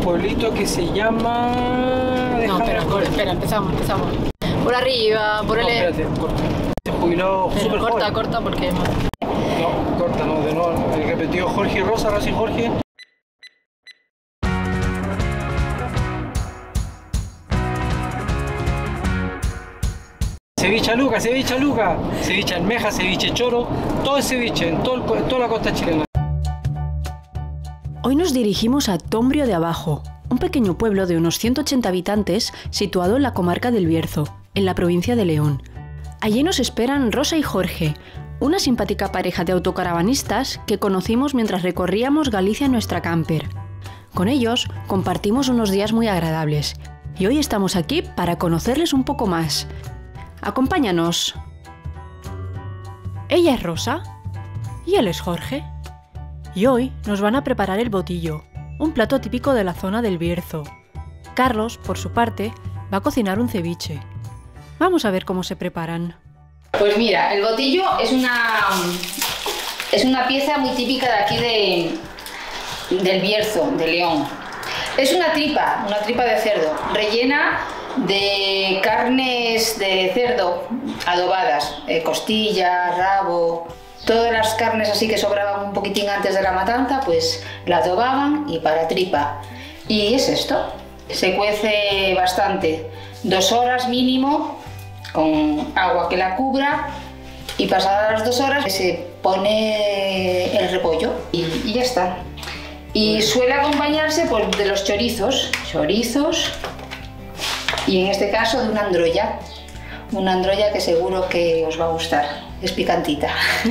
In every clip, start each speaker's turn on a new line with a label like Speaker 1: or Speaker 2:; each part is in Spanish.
Speaker 1: pueblito que se llama...
Speaker 2: No, espera, empezamos. Por arriba, por el...
Speaker 1: No, espérate, corta. Este jubilado súper joven.
Speaker 2: Corta, porque...
Speaker 1: No, corta, no, de nuevo. El repetido Jorge Rosa, Racing Jorge. Ceviche Luca, ceviche almeja, ceviche choro, todo es ceviche en toda la costa chilena.
Speaker 3: Hoy nos dirigimos a Tombrio de Abajo, un pequeño pueblo de unos 180 habitantes situado en la comarca del Bierzo, en la provincia de León. Allí nos esperan Rosa y Jorge, una simpática pareja de autocaravanistas que conocimos mientras recorríamos Galicia en nuestra camper. Con ellos compartimos unos días muy agradables y hoy estamos aquí para conocerles un poco más. Acompáñanos. Ella es Rosa y él es Jorge. Y hoy nos van a preparar el botillo, un plato típico de la zona del Bierzo. Carlos, por su parte, va a cocinar un ceviche. Vamos a ver cómo se preparan.
Speaker 2: Pues mira, el botillo es una pieza muy típica de aquí del Bierzo, de León. Es una tripa de cerdo, rellena de carnes de cerdo adobadas, costilla, rabo, todas las carnes así que sobraban un poquitín antes de la matanza, pues la adobaban y para tripa. Y es esto, se cuece bastante, 2 horas mínimo, con agua que la cubra, y pasadas las 2 horas se pone el repollo y ya está. Y suele acompañarse pues, de los chorizos, y en este caso de una androlla que seguro que os va a gustar, es picantita.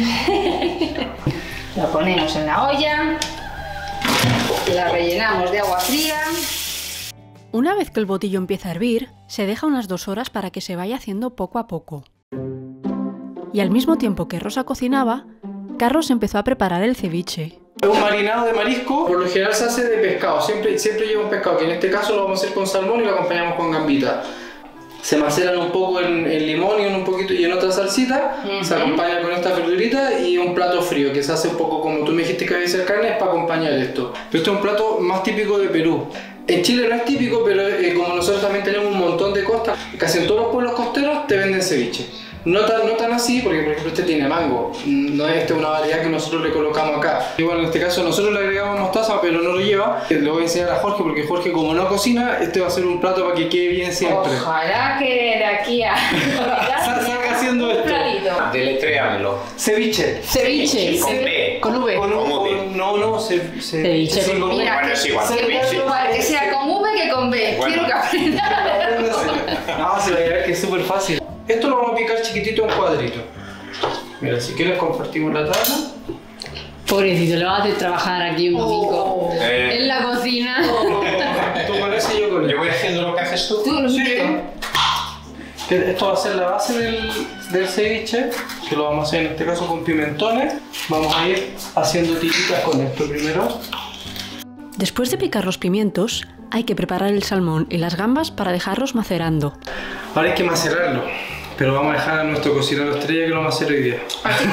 Speaker 2: La ponemos en la olla, la rellenamos de agua fría.
Speaker 3: Una vez que el botillo empieza a hervir, se deja unas 2 horas para que se vaya haciendo poco a poco. Y al mismo tiempo que Rosa cocinaba, Carlos empezó a preparar el ceviche.
Speaker 1: Es un marinado de marisco, por lo general se hace de pescado, siempre lleva un pescado, que en este caso lo vamos a hacer con salmón y lo acompañamos con gambita. Se maceran un poco en limón y un poquito y en otra salsita, se acompaña con esta verdurita y un plato frío que se hace un poco como tú me dijiste que había que hacer carne, es para acompañar esto. Pero este es un plato más típico de Perú. En Chile no es típico, pero como nosotros también tenemos un montón de costas, casi en todos los pueblos costeros te venden ceviche. No tan así, porque por ejemplo este tiene mango, no es una variedad que nosotros le colocamos acá. Igual en este caso nosotros le agregamos mostaza, pero no lo lleva. Le voy a enseñar a Jorge, porque Jorge como no cocina, este va a ser un plato para que quede bien siempre.
Speaker 2: Ojalá que de aquí a...
Speaker 1: salga haciendo esto.
Speaker 4: Deletréamelo.
Speaker 1: Ceviche.
Speaker 4: Con B.
Speaker 2: Con V.
Speaker 1: No,
Speaker 2: ceviche.
Speaker 1: Sí, con
Speaker 2: Mira,
Speaker 4: bueno, es igual.
Speaker 2: Que sea con V que con B.
Speaker 4: Bueno.
Speaker 2: Quiero que aprenda.
Speaker 1: No, se va a ver que es súper fácil. Esto lo vamos a picar chiquitito en cuadritos. Mira, si quieres compartimos la tabla.
Speaker 2: Pobrecito, le vas a hacer trabajar aquí un domingo. En la cocina.
Speaker 1: Tú con ese y yo con ese.
Speaker 4: Yo voy haciendo lo que haces tú.
Speaker 1: Sí. Esto va a ser la base del ceviche, que lo vamos a hacer en este caso con pimentones. Vamos a ir haciendo tiritas con esto primero.
Speaker 3: Después de picar los pimientos, hay que preparar el salmón y las gambas para dejarlos macerando.
Speaker 1: Ahora hay que macerarlo, pero vamos a dejar a nuestro cocinero estrella que lo va a hacer hoy día.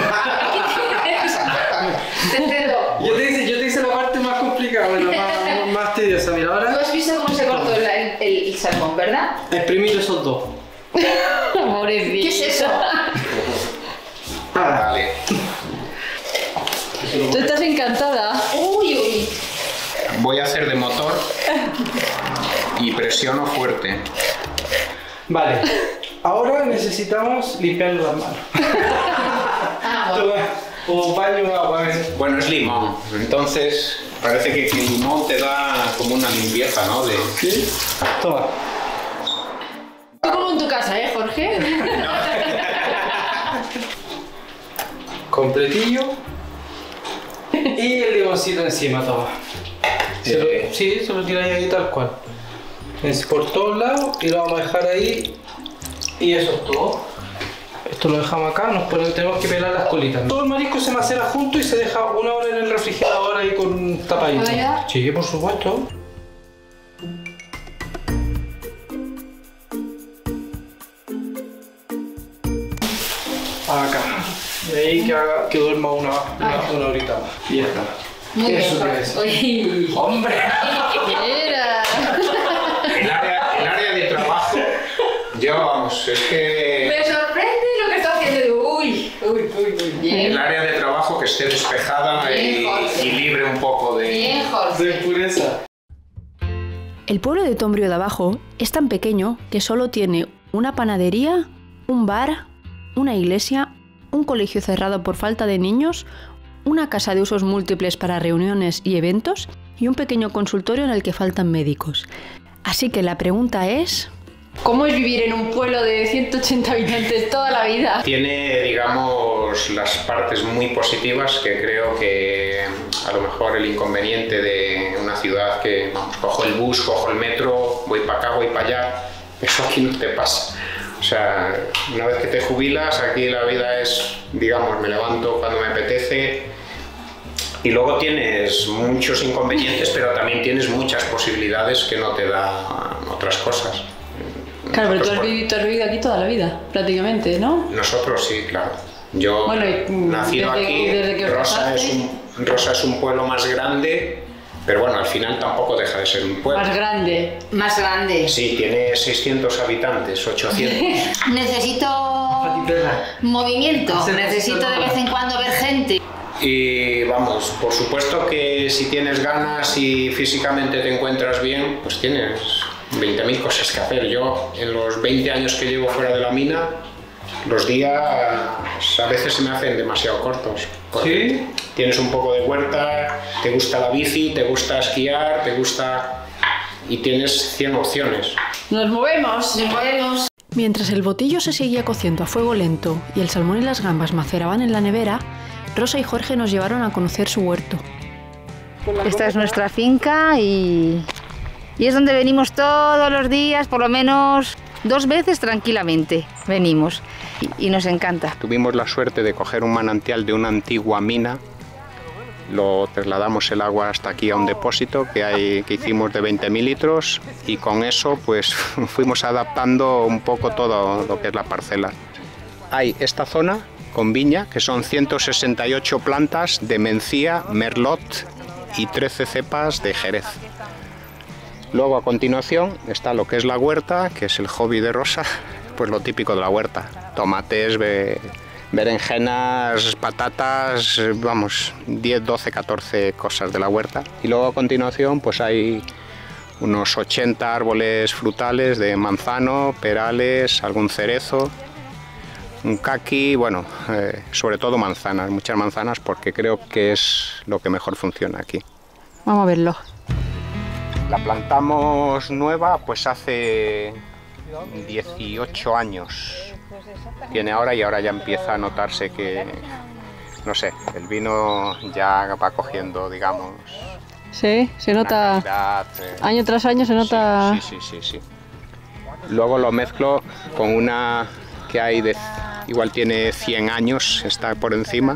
Speaker 1: Yo te hice la parte más complicada, bueno, más tediosa. Mira, ahora...
Speaker 2: Tú has visto cómo se cortó el salmón, ¿verdad?
Speaker 1: Exprimir esos dos.
Speaker 2: Pobrecito. ¿Qué es eso?
Speaker 4: Vale.
Speaker 2: Tú estás encantada. Uy.
Speaker 4: Voy a hacer de motor y presiono fuerte.
Speaker 1: Vale, ahora necesitamos limpiar las manos. O baño de agua.
Speaker 4: Bueno, es limón, entonces parece que el limón te da como una limpieza, ¿no?
Speaker 1: ¿Sí? Toma.
Speaker 2: Como en tu casa, ¿eh, Jorge?
Speaker 1: Completillo. Y el limoncito encima, toma. Se lo tiráis ahí tal cual. Por todos lados y lo vamos a dejar ahí. Y eso es todo. Esto lo dejamos acá, tenemos que pelar las colitas. Todo el marisco se macera junto y se deja 1 hora en el refrigerador ahí con tapadito.
Speaker 2: ¿Puedo ayudar?
Speaker 1: Sí, por supuesto. Acá. Y ahí que duerma una horita más. Y ya está.
Speaker 2: Muy bien.
Speaker 1: Eso es.
Speaker 2: Uy.
Speaker 1: ¡Hombre!
Speaker 2: Mira.
Speaker 4: vamos, es que
Speaker 2: Me sorprende lo que está haciendo. Uy. Bien.
Speaker 4: el área de trabajo que esté despejada
Speaker 2: Bien, Jorge.
Speaker 4: y libre un poco de...
Speaker 2: Bien, Jorge.
Speaker 1: De pureza.
Speaker 3: El pueblo de Tombrio de Abajo es tan pequeño que solo tiene una panadería, un bar, una iglesia, un colegio cerrado por falta de niños, una casa de usos múltiples para reuniones y eventos y un pequeño consultorio en el que faltan médicos. Así que la pregunta es... ¿cómo es vivir en un pueblo de 180 habitantes toda la vida?
Speaker 4: Tiene, digamos, las partes muy positivas que creo que a lo mejor el inconveniente de una ciudad que, vamos, cojo el bus, cojo el metro, voy para acá, voy para allá, eso aquí no te pasa. O sea, una vez que te jubilas, aquí la vida es, digamos, me levanto cuando me apetece y luego tienes muchos inconvenientes, pero también tienes muchas posibilidades que no te dan otras cosas.
Speaker 3: Claro, pero tú
Speaker 4: Nosotros,
Speaker 3: has vivido aquí toda la vida, prácticamente, ¿no?
Speaker 4: Nosotros sí, claro. Yo,
Speaker 3: Bueno,
Speaker 4: nacido aquí,
Speaker 3: desde que os
Speaker 4: Rosa es un pueblo más grande, pero bueno, al final tampoco deja de ser un pueblo.
Speaker 3: Más grande.
Speaker 2: Más grande.
Speaker 4: Sí, tiene 600 habitantes, 800.
Speaker 2: Necesito movimiento.
Speaker 1: Hacer
Speaker 2: Necesito de vez en cuando ver gente.
Speaker 4: Y vamos, por supuesto que si tienes ganas y físicamente te encuentras bien, pues tienes 20.000 cosas que hacer. Yo, en los 20 años que llevo fuera de la mina, los días a veces se me hacen demasiado cortos.
Speaker 1: ¿Sí?
Speaker 4: Tienes un poco de huerta, te gusta la bici, te gusta esquiar, te gusta... y tienes 100 opciones.
Speaker 3: ¡Nos movemos!
Speaker 2: Nos movemos.
Speaker 3: Mientras el botillo se seguía cociendo a fuego lento y el salmón y las gambas maceraban en la nevera, Rosa y Jorge nos llevaron a conocer su huerto.
Speaker 2: Esta es nuestra finca y es donde venimos todos los días, por lo menos 2 veces tranquilamente venimos y nos encanta.
Speaker 4: Tuvimos la suerte de coger un manantial de una antigua mina, lo trasladamos el agua hasta aquí a un depósito que hicimos de 20.000 litros y con eso pues fuimos adaptando un poco todo lo que es la parcela. Hay esta zona con viña, que son 168 plantas de mencía, merlot y 13 cepas de jerez. Luego a continuación está lo que es la huerta, que es el hobby de Rosa, pues lo típico de la huerta, tomates, berenjenas, patatas, vamos, 10, 12, 14 cosas de la huerta. Y luego a continuación pues hay unos 80 árboles frutales de manzano, perales, algún cerezo, un caqui, bueno, sobre todo manzanas, muchas manzanas porque creo que es lo que mejor funciona aquí.
Speaker 3: Vamos a verlo.
Speaker 4: La plantamos nueva pues hace 18 años. Tiene ahora y ahora ya empieza a notarse que, no sé, el vino ya va cogiendo, digamos...
Speaker 3: Sí, se nota,
Speaker 4: calidad,
Speaker 3: año tras año se nota...
Speaker 4: Sí. Luego lo mezclo con una que hay de... igual tiene 100 años, está por encima.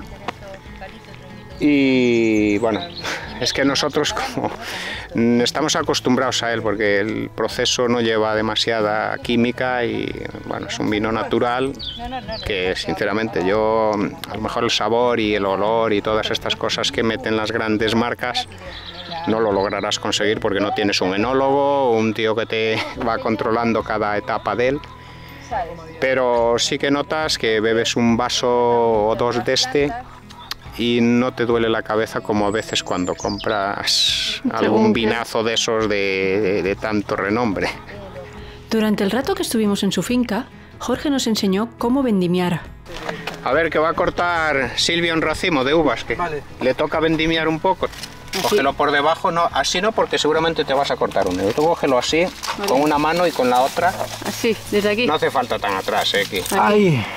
Speaker 4: Y bueno, es que nosotros como estamos acostumbrados a él porque el proceso no lleva demasiada química y bueno, es un vino natural que sinceramente yo a lo mejor el sabor y el olor y todas estas cosas que meten las grandes marcas no lo lograrás conseguir porque no tienes un enólogo o un tío que te va controlando cada etapa de él. Pero sí que notas que bebes un vaso o dos de este y no te duele la cabeza como a veces cuando compras algún vinazo de esos de tanto renombre.
Speaker 3: Durante el rato que estuvimos en su finca, Jorge nos enseñó cómo vendimiar.
Speaker 4: A ver, que va a cortar Silvia un racimo de uvas, que le toca vendimiar un poco. Cógelo por debajo, no, así no, porque seguramente te vas a cortar un dedo. Tú cógelo así, con una mano y con la otra.
Speaker 3: Así, desde aquí.
Speaker 4: No hace falta tan atrás, aquí.
Speaker 1: ¡Ay!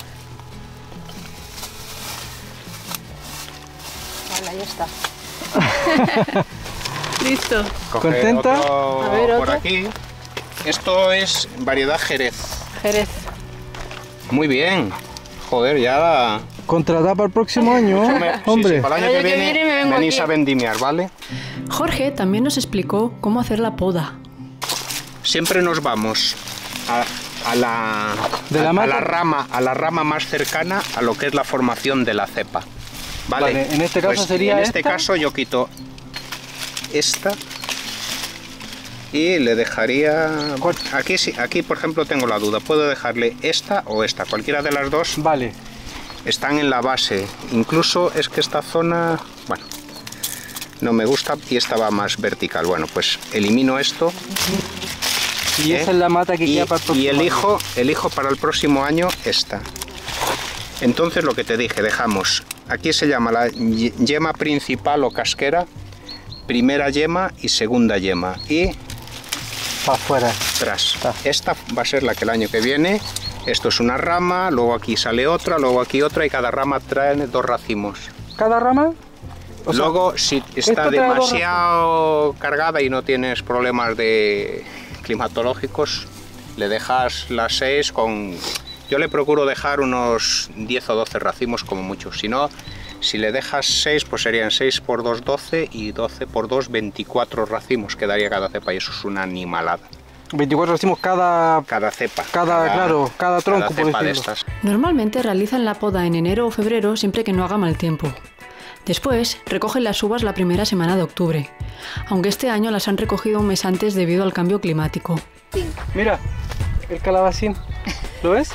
Speaker 2: Vale, ya está.
Speaker 3: Listo.
Speaker 4: Coge
Speaker 1: ¿Contenta?
Speaker 4: otro
Speaker 3: A ver,
Speaker 4: por
Speaker 3: otro.
Speaker 4: aquí. Esto es variedad Jerez.
Speaker 3: Jerez.
Speaker 4: Muy bien. Joder, ya...
Speaker 1: Contratar para el próximo año, hombre.
Speaker 4: Sí, para el año que viene
Speaker 3: me vengo
Speaker 4: venís
Speaker 3: aquí.
Speaker 4: a vendimiar, ¿vale?
Speaker 3: Jorge también nos explicó cómo hacer la poda.
Speaker 4: Siempre nos vamos a la rama más cercana a lo que es la formación de la cepa.
Speaker 1: Vale, en este caso sería
Speaker 4: en este
Speaker 1: esta.
Speaker 4: caso yo quito esta Y le dejaría... Aquí sí, aquí por ejemplo tengo la duda. Puedo dejarle esta o esta, cualquiera de las dos.
Speaker 1: Vale.
Speaker 4: Están en la base. Incluso es que esta zona, bueno, no me gusta y esta va más vertical. Bueno, pues elimino esto.
Speaker 1: Y esa es la mata que queda para el próximo
Speaker 4: año. Elijo para el próximo año esta. Entonces lo que te dije, dejamos, aquí se llama la yema principal o casquera, primera yema y segunda yema. Y
Speaker 1: para afuera.
Speaker 4: Tras. Esta va a ser la que el año que viene. Esto es una rama, luego aquí sale otra, luego aquí otra y cada rama trae 2 racimos.
Speaker 1: ¿Cada rama? O sea,
Speaker 4: luego, si está demasiado cargada y no tienes problemas climatológicos, le dejas las 6 con... Yo le procuro dejar unos 10 o 12 racimos como mucho. Si no, si le dejas 6, pues serían 6 por 2, 12 y 12 por 2, 24 racimos quedaría cada cepa y eso es una animalada.
Speaker 1: 24 racimos cada
Speaker 4: cepa.
Speaker 1: Cada tronco,
Speaker 4: cepa
Speaker 1: por
Speaker 4: de
Speaker 1: decirlo.
Speaker 4: estas.
Speaker 3: Normalmente realizan la poda en enero o febrero siempre que no haga mal tiempo. Después recogen las uvas la primera semana de octubre, aunque este año las han recogido un mes antes debido al cambio climático.
Speaker 1: Mira, el calabacín, ¿lo ves?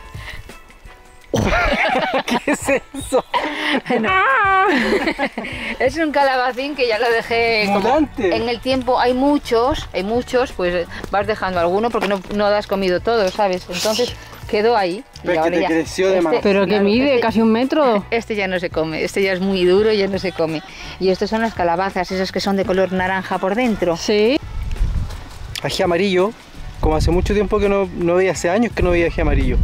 Speaker 1: ¿Qué es eso?
Speaker 2: No. Es un calabacín que ya lo dejé como en el tiempo. Hay muchos, pues vas dejando alguno porque no has comido todo, ¿sabes? Entonces quedó ahí.
Speaker 1: Ves que te creció de más.
Speaker 2: Pero que mide casi 1 metro. Este ya no se come, este ya es muy duro y ya no se come. Y estos son las calabazas, esas que son de color naranja por dentro.
Speaker 3: Sí.
Speaker 1: Ají amarillo, como hace mucho tiempo que no veía, hace años que no veía ají amarillo.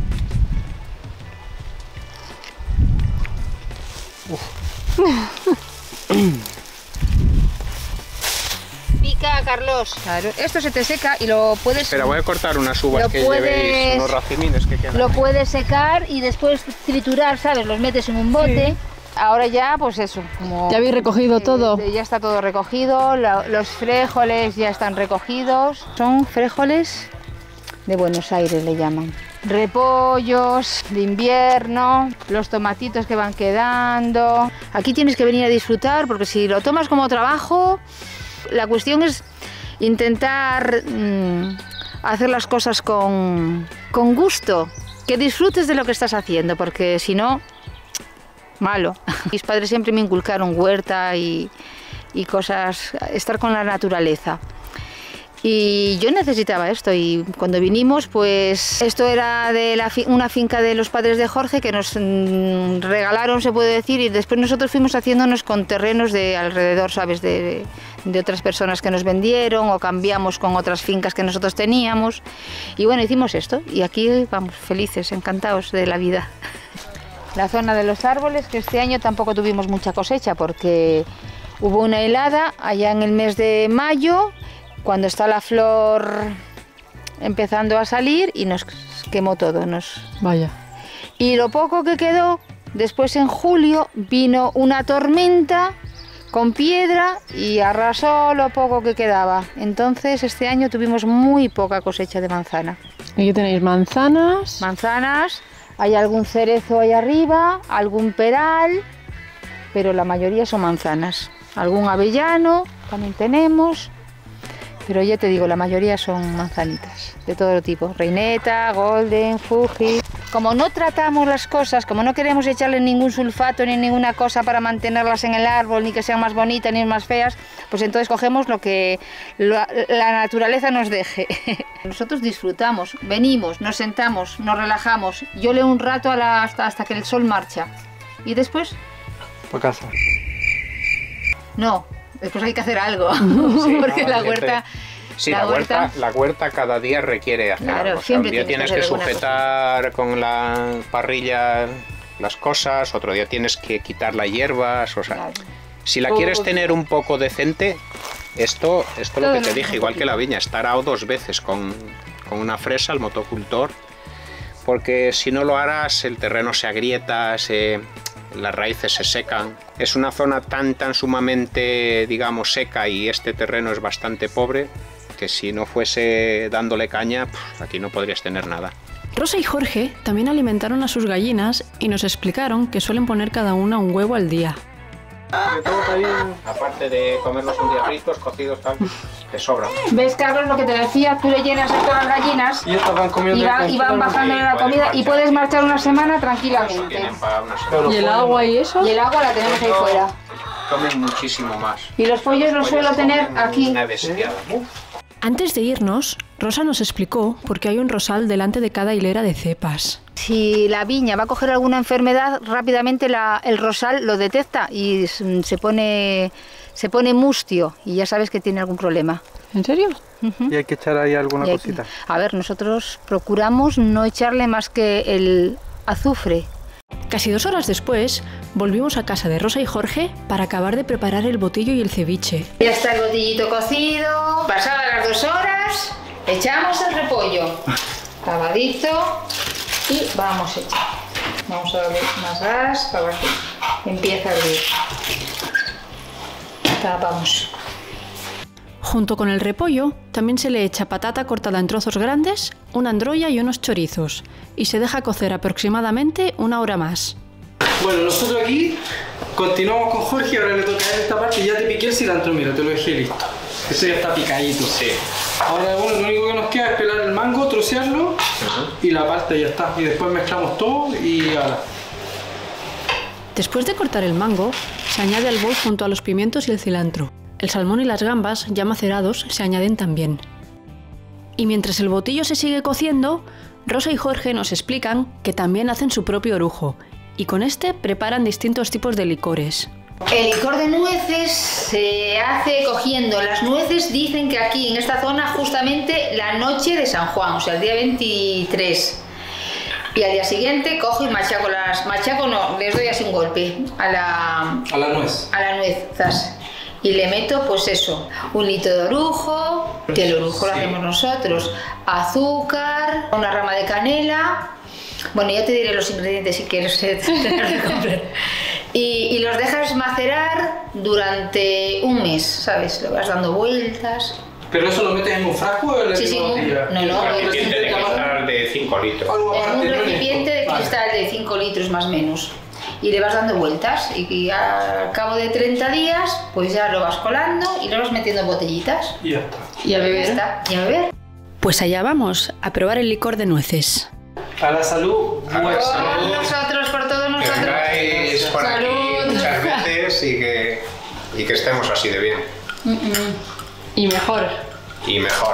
Speaker 2: Pica, Carlos. Claro, esto se te seca y lo puedes...
Speaker 4: Espera, voy a cortar unas uvas que llevéis, unos racimines que quedan.
Speaker 2: Lo puedes secar y después triturar, ¿sabes? Los metes en un bote. Sí. Ahora ya, pues eso, como...
Speaker 3: ¿Ya habéis recogido todo?
Speaker 2: Ya está todo recogido, los frijoles ya están recogidos. Son frijoles de Buenos Aires, le llaman. Repollos de invierno, los tomatitos que van quedando. Aquí tienes que venir a disfrutar porque si lo tomas como trabajo, la cuestión es intentar hacer las cosas con gusto, que disfrutes de lo que estás haciendo, porque si no, malo. Mis padres siempre me inculcaron huerta y cosas, estar con la naturaleza. Y yo necesitaba esto y cuando vinimos, pues esto era de una finca de los padres de Jorge que nos regalaron, se puede decir, y después nosotros fuimos haciéndonos con terrenos de alrededor, ¿sabes? De otras personas que nos vendieron o cambiamos con otras fincas que nosotros teníamos. Y bueno, hicimos esto y aquí vamos, felices, encantados de la vida. La zona de los árboles, que este año tampoco tuvimos mucha cosecha porque hubo una helada allá en el mes de mayo, cuando está la flor empezando a salir y nos quemó todo.
Speaker 3: Vaya.
Speaker 2: Y lo poco que quedó, después en julio vino una tormenta con piedra y arrasó lo poco que quedaba. Entonces este año tuvimos muy poca cosecha de manzana.
Speaker 3: Aquí tenéis manzanas.
Speaker 2: Manzanas, hay algún cerezo ahí arriba, algún peral, pero la mayoría son manzanas. Algún avellano también tenemos. Pero ya te digo, la mayoría son manzanitas, de todo tipo, reineta, golden, fuji. Como no tratamos las cosas, como no queremos echarle ningún sulfato ni ninguna cosa para mantenerlas en el árbol, ni que sean más bonitas ni más feas, pues entonces cogemos lo que la naturaleza nos deje. Nosotros disfrutamos, venimos, nos sentamos, nos relajamos. Yo leo un rato hasta que el sol marcha. ¿Y después?
Speaker 1: Para casa.
Speaker 2: No. Después hay que hacer algo,
Speaker 4: sí,
Speaker 2: porque
Speaker 4: no,
Speaker 2: la huerta...
Speaker 4: Sí, la huerta cada día requiere hacer algo. O sea, un día tienes que sujetar con la parrilla las cosas, otro día tienes que quitar las hierbas, o sea... Claro. Si la quieres tener un poco decente, esto es lo que te dije, igual que la viña, estar arado 2 veces con una fresa, el motocultor, porque si no lo harás, el terreno se agrieta, las raíces se secan. Es una zona tan sumamente, digamos, seca y este terreno es bastante pobre que si no fuese dándole caña, aquí no podrías tener nada.
Speaker 3: Rosa y Jorge también alimentaron a sus gallinas y nos explicaron que suelen poner cada una un huevo al día.
Speaker 4: Aparte de comerlos un día fritos, cocidos, tal. Que sobra.
Speaker 2: ¿Ves, Carlos, lo que te decía? Tú le llenas esto a las gallinas
Speaker 1: Y estas van comiendo
Speaker 2: y van bajándole la comida y puedes marchar una semana tranquilamente.
Speaker 3: ¿Y el agua y eso?
Speaker 2: Y el agua la tenemos ahí fuera.
Speaker 4: Comen muchísimo más.
Speaker 2: Y los pollos los suelo tener aquí.
Speaker 4: Una bestiada.
Speaker 3: Antes de irnos, Rosa nos explicó por qué hay un rosal delante de cada hilera de cepas.
Speaker 2: Si la viña va a coger alguna enfermedad, rápidamente el rosal lo detecta y se pone mustio y ya sabes que tiene algún problema.
Speaker 3: ¿En serio?
Speaker 1: Y hay que echar ahí alguna
Speaker 2: Y hay
Speaker 1: cosita.
Speaker 2: a ver, nosotros procuramos no echarle más que el azufre.
Speaker 3: Casi 2 horas después, volvimos a casa de Rosa y Jorge para acabar de preparar el botillo y el ceviche.
Speaker 2: Ya está el botillito cocido. Pasadas las 2 horas, echamos el repollo. Lavadito y vamos a echar. Vamos a darle más gas para que empiece a hervir. Tapamos.
Speaker 3: Junto con el repollo, también se le echa patata cortada en trozos grandes, una androlla y unos chorizos, y se deja cocer aproximadamente 1 hora más.
Speaker 1: Bueno, nosotros aquí continuamos con Jorge, ahora le toca a él esta parte y ya te piqué el cilantro, mira, te lo dejé listo. Eso ya está picadito.
Speaker 4: Sí.
Speaker 1: Ahora bueno, lo único que nos queda es pelar el mango, trocearlo y la parte ya está. Y después mezclamos todo y ahora.
Speaker 3: Después de cortar el mango, se añade al bol junto a los pimientos y el cilantro. El salmón y las gambas, ya macerados, se añaden también. Y mientras el botillo se sigue cociendo, Rosa y Jorge nos explican que también hacen su propio orujo, y con este preparan distintos tipos de licores.
Speaker 2: El licor de nueces se hace cogiendo las nueces, dicen que aquí en esta zona justamente la noche de San Juan, o sea el día 23. Y al día siguiente cojo y machaco les doy así un golpe a la
Speaker 1: nuez.
Speaker 2: zas. Y le meto pues eso, 1 litro de orujo, que el orujo lo hacemos nosotros, azúcar, una rama de canela. Bueno, ya te diré los ingredientes si quieres tener de comprar. Y los dejas macerar durante 1 mes, ¿sabes? Le vas dando vueltas.
Speaker 1: ¿Pero eso lo metes en un frasco o en la
Speaker 2: Sí, sí,
Speaker 1: botella?
Speaker 2: no,
Speaker 4: Un recipiente de cristal de 5 litros.
Speaker 2: En un recipiente de cristal de 5 litros más o menos. Y le vas dando vueltas y al cabo de 30 días pues ya lo vas colando y le vas metiendo en botellitas.
Speaker 1: Y ya está.
Speaker 3: ¿Y a beber?
Speaker 2: Ya está, y a beber.
Speaker 3: Pues allá vamos, a probar el licor de nueces.
Speaker 1: A la salud.
Speaker 4: A la
Speaker 1: nuestra.
Speaker 4: salud.
Speaker 2: Por nosotros, por todos
Speaker 4: Que
Speaker 2: nosotros.
Speaker 4: vengáis por aquí
Speaker 2: Salud.
Speaker 4: muchas veces y que estemos así de bien.
Speaker 3: Y mejor.
Speaker 4: Y mejor.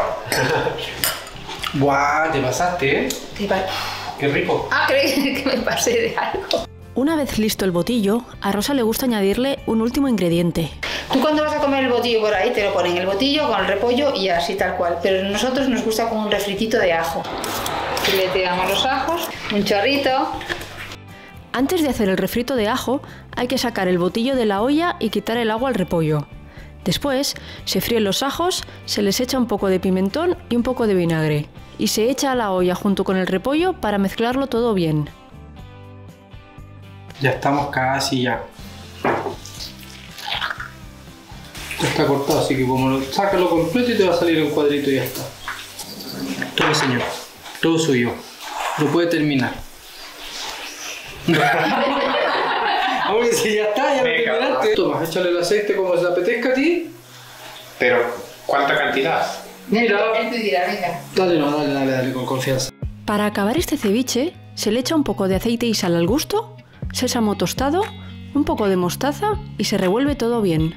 Speaker 1: Buah, te pasaste, ¿eh? Qué rico.
Speaker 2: Ah, creí que me pasé de algo.
Speaker 3: Una vez listo el botillo, a Rosa le gusta añadirle un último ingrediente.
Speaker 2: Tú cuando vas a comer el botillo por ahí te lo ponen el botillo con el repollo y así tal cual. Pero a nosotros nos gusta con un refritito de ajo. Y le tiramos los ajos, un chorrito.
Speaker 3: Antes de hacer el refrito de ajo, hay que sacar el botillo de la olla y quitar el agua al repollo. Después, se fríen los ajos, se les echa un poco de pimentón y un poco de vinagre. Y se echa a la olla junto con el repollo para mezclarlo todo bien.
Speaker 1: Ya estamos casi ya. Ya está cortado, así que como sácalo completo y te va a salir un cuadrito y ya está. Tome, señor. Todo suyo. Lo puede terminar. Hombre, si ya está, ya lo
Speaker 4: Venga,
Speaker 1: terminaste. Toma, échale el aceite como se te apetezca a ti.
Speaker 4: Pero, ¿cuánta cantidad?
Speaker 1: Mira.
Speaker 2: Él te dirá, venga.
Speaker 1: Dale, con confianza.
Speaker 3: Para acabar este ceviche, se le echa un poco de aceite y sal al gusto, sésamo tostado, un poco de mostaza y se revuelve todo bien.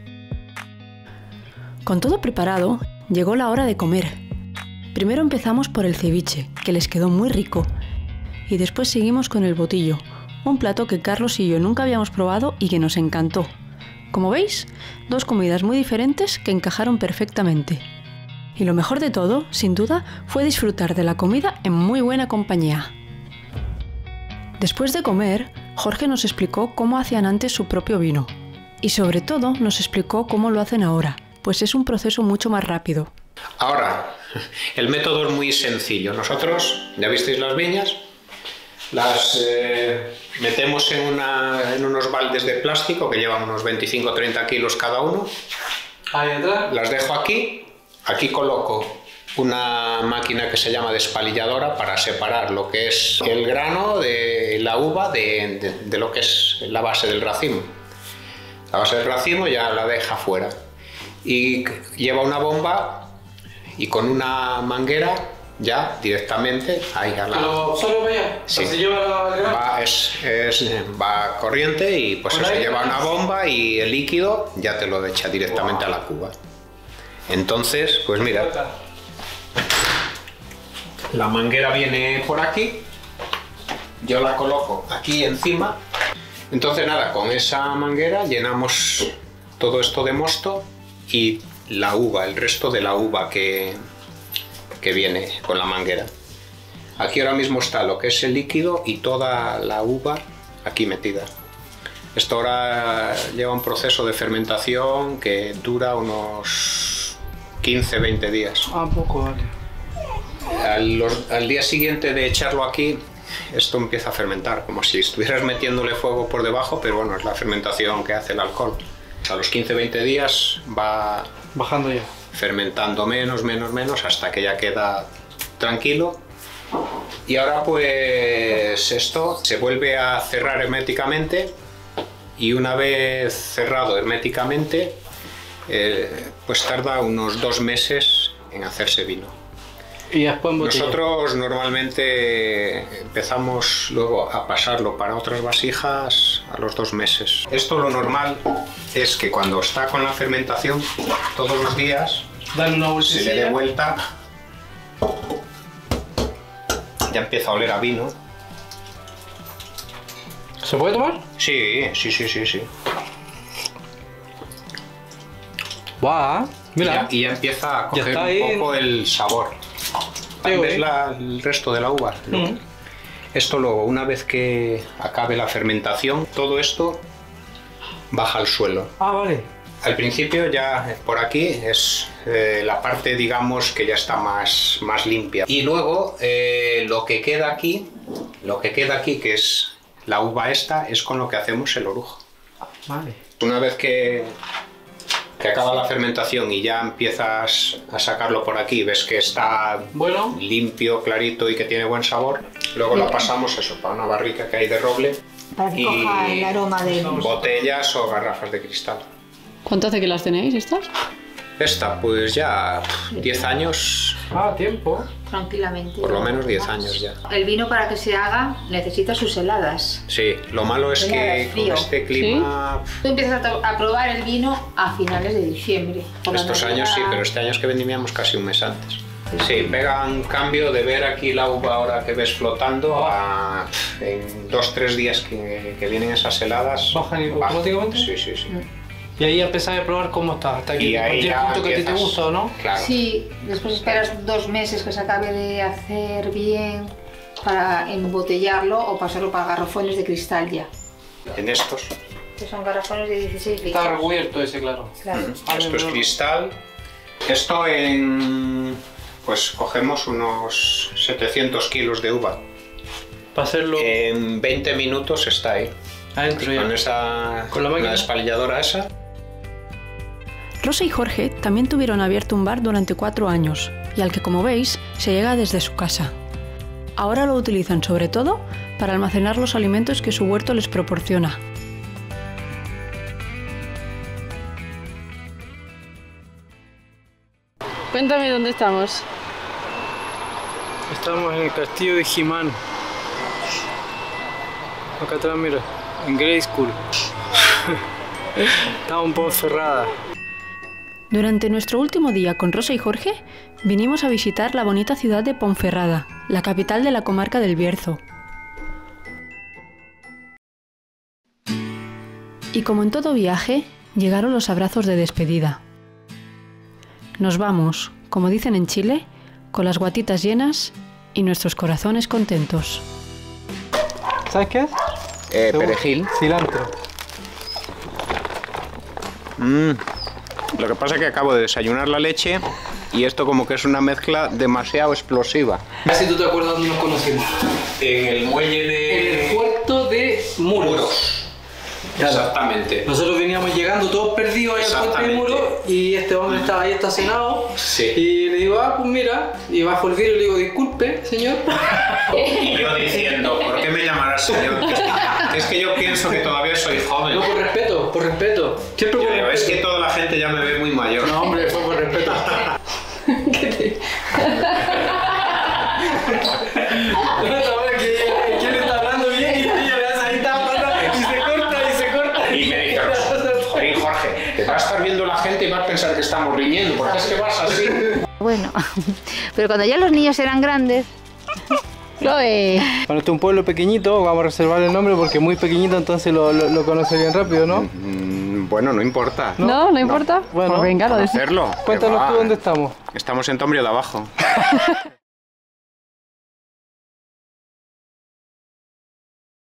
Speaker 3: Con todo preparado, llegó la hora de comer. Primero empezamos por el ceviche, que les quedó muy rico, y después seguimos con el botillo, un plato que Carlos y yo nunca habíamos probado y que nos encantó. Como veis, 2 comidas muy diferentes que encajaron perfectamente. Y lo mejor de todo, sin duda, fue disfrutar de la comida en muy buena compañía. Después de comer, Jorge nos explicó cómo hacían antes su propio vino. Y sobre todo nos explicó cómo lo hacen ahora, pues es un proceso mucho más rápido.
Speaker 4: Ahora, el método es muy sencillo. Nosotros, ya visteis las viñas, las metemos en unos baldes de plástico que llevan unos 25 o 30 kilos cada uno.
Speaker 1: Ahí atrás.
Speaker 4: Las dejo aquí. Aquí coloco una máquina que se llama despalilladora para separar lo que es el grano de la uva de lo que es la base del racimo. La base del racimo ya la deja fuera. y lleva una bomba y con una manguera ya directamente ahí a la...
Speaker 1: ¿Pero solo para allá?
Speaker 4: Sí.
Speaker 1: ¿Se lleva la granja?
Speaker 4: Va corriente y pues se lleva una bomba y el líquido ya te lo echa directamente a la cuba. Entonces, pues mira, la manguera viene por aquí, yo la coloco aquí encima. Entonces nada, con esa manguera llenamos todo esto de mosto y la uva, el resto de la uva que viene con la manguera. Aquí ahora mismo está lo que es el líquido y toda la uva aquí metida. Esto ahora lleva un proceso de fermentación que dura unos 15-20 días.
Speaker 1: Ah, poco, vale.
Speaker 4: Al día siguiente de echarlo aquí, esto empieza a fermentar, como si estuvieras metiéndole fuego por debajo, pero bueno, es la fermentación que hace el alcohol. A los 15-20 días va
Speaker 1: bajando ya,
Speaker 4: fermentando menos, hasta que ya queda tranquilo. Y ahora pues esto se vuelve a cerrar herméticamente y una vez cerrado herméticamente, pues tarda unos 2 meses en hacerse vino.
Speaker 1: Y después
Speaker 4: nosotros normalmente empezamos luego a pasarlo para otras vasijas a los 2 meses. Esto lo normal es que cuando está con la fermentación todos los días se le dé vuelta, ya empieza a oler a vino.
Speaker 1: ¿Se puede tomar?
Speaker 4: Sí.
Speaker 1: Guau, mira.
Speaker 4: Y ya empieza a coger un poco el sabor. ¿Ves el resto de la uva? Esto luego, una vez que acabe la fermentación, todo esto baja al suelo.
Speaker 1: Ah, vale.
Speaker 4: Al principio ya por aquí es la parte, digamos, que ya está más limpia. Y luego lo que queda aquí, que es la uva esta, es con lo que hacemos el orujo.
Speaker 1: Vale.
Speaker 4: Una vez que acaba la fermentación y ya empiezas a sacarlo por aquí, ves que está limpio, clarito y que tiene buen sabor, luego lo pasamos eso para una barrica que hay de roble
Speaker 2: para que coja el aroma de
Speaker 4: botellas o garrafas de cristal.
Speaker 3: ¿Cuánto hace que las tenéis estas?
Speaker 4: Esta pues ya 10 años.
Speaker 1: Ah, tiempo.
Speaker 2: Tranquilamente.
Speaker 4: Por lo menos 10 años ya.
Speaker 2: El vino para que se haga necesita sus heladas.
Speaker 4: Sí, lo malo es que con este clima...
Speaker 2: ¿Sí? Tú empiezas a probar el vino a finales de diciembre.
Speaker 4: Estos años sí, pero este año es que vendimiamos casi un mes antes. Sí, pega un cambio de ver aquí la uva ahora que ves flotando a en 2-3 días que vienen esas heladas.
Speaker 1: ¿Bajan automáticamente?
Speaker 4: Sí.
Speaker 1: Y ahí empezás a probar cómo está, hasta aquí.
Speaker 4: Y ahí ya
Speaker 1: punto que a ti te gusta, ¿o no?
Speaker 4: Claro.
Speaker 2: Sí, después esperas 2 meses que se acabe de hacer bien para embotellarlo o pasarlo para garrafones de cristal ya.
Speaker 4: En estos.
Speaker 2: Que son garrafones de 16 litros.
Speaker 1: Está recubierto ese, claro.
Speaker 4: Esto es cristal. Esto pues cogemos unos 700 kilos de uva.
Speaker 1: Para hacerlo...
Speaker 4: En 20 minutos está ahí.
Speaker 1: Adentro ya.
Speaker 4: Con la máquina despalilladora esa.
Speaker 3: Rosa y Jorge también tuvieron abierto un bar durante 4 años y al que, como veis, se llega desde su casa. Ahora lo utilizan sobre todo para almacenar los alimentos que su huerto les proporciona. Cuéntame dónde estamos.
Speaker 1: Estamos en el castillo de Jimán. Acá atrás, mira, en Grey School. Estamos en Ponferrada.
Speaker 3: Durante nuestro último día con Rosa y Jorge, vinimos a visitar la bonita ciudad de Ponferrada, la capital de la comarca del Bierzo. Y como en todo viaje, llegaron los abrazos de despedida. Nos vamos, como dicen en Chile, con las guatitas llenas y nuestros corazones contentos.
Speaker 1: ¿Sabes qué es?
Speaker 4: Perejil.
Speaker 1: Cilantro.
Speaker 4: Lo que pasa es que acabo de desayunar la leche y esto como que es una mezcla demasiado explosiva.
Speaker 1: A ver si tú te acuerdas dónde nos conocimos.
Speaker 4: En el muelle de...
Speaker 1: En el puerto de Muros.
Speaker 4: Exactamente.
Speaker 1: Nosotros veníamos llegando todos perdidos ahí al puente de muro y este hombre estaba ahí estacionado.
Speaker 4: Sí.
Speaker 1: Y le digo, pues mira, y bajo el vidrio y le digo, disculpe, señor.
Speaker 4: Y yo diciendo, ¿por qué me llamarás señor? Es que yo pienso que todavía soy joven.
Speaker 1: No, por respeto, por respeto. Siempre por respeto.
Speaker 4: Es que toda la gente ya me ve muy mayor.
Speaker 1: No, hombre, fue por respeto. ¿Quién está hablando bien? Y ella le hace ahí y se corta.
Speaker 4: Y me dice, joder, Jorge, te va a estar viendo la gente y va a pensar que estamos riñendo, porque es que vas así.
Speaker 2: Bueno, pero cuando ya los niños eran grandes... Chloe.
Speaker 1: Bueno, este es un pueblo pequeñito, vamos a reservar el nombre porque es muy pequeñito, entonces lo conocerían rápido, ¿no?
Speaker 4: Bueno, no importa.
Speaker 2: ¿No importa?
Speaker 1: Bueno,
Speaker 2: pues venga, lo decimos.
Speaker 4: Hacerlo.
Speaker 1: Cuéntanos tú dónde estamos.
Speaker 4: Estamos en Tombrio de Abajo.